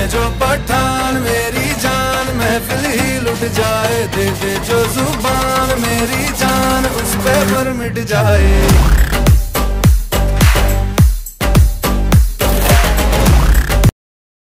जो पठान मेरी जान महफिल ही लुट जाए, दे दे जो जुबान मेरी जान उस पे पर मिट जाए।